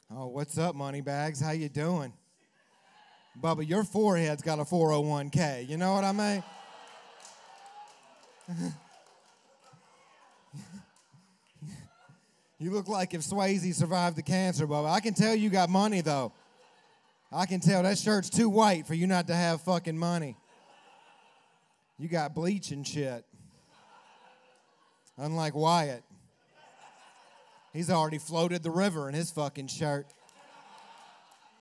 Oh, what's up, Moneybags? How you doing? Bubba, your forehead's got a 401k. You know what I mean? You look like if Swayze survived the cancer, Bubba. I can tell you got money, though. I can tell that shirt's too white for you not to have fucking money. You got bleach and shit. Unlike Wyatt. He's already floated the river in his fucking shirt.